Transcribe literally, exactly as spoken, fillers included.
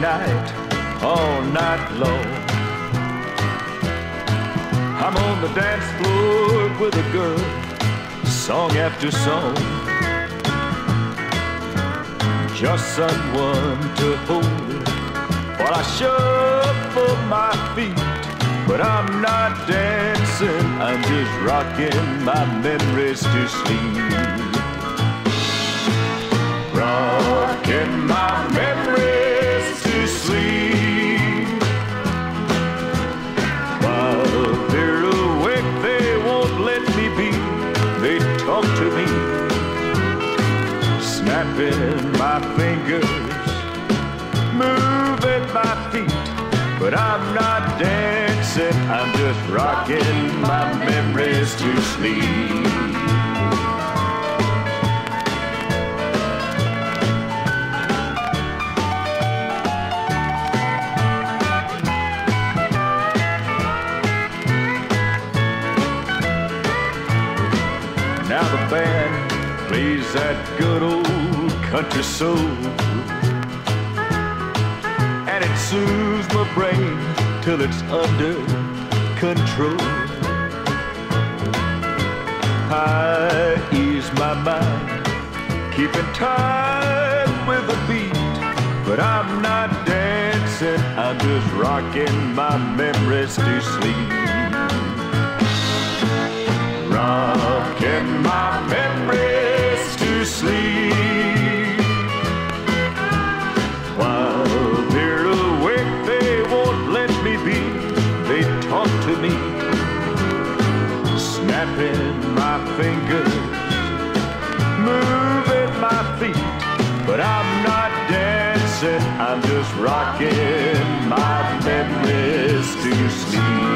night, all night long. I'm on the dance floor with a girl, song after song. Just someone to hold while I shuffle my feet. But I'm not dancing, I'm just rocking my memories to sleep. Rocking my memories to sleep. While they're awake, they won't let me be. They talk to me, snapping my fingers, moving my feet. But I'm not dancing, I'm just rocking my memories to sleep. Now the band plays that good old country soul, and it soothes my brain till it's under control. I ease my mind, keeping time with the beat. But I'm not dancing, I'm just rocking my memories to sleep. Rocking my memories to sleep. While they're awake, they won't let me be. They talk to me, snapping my fingers, moving my feet. But I'm not dancing, I'm just rocking my memories to sleep.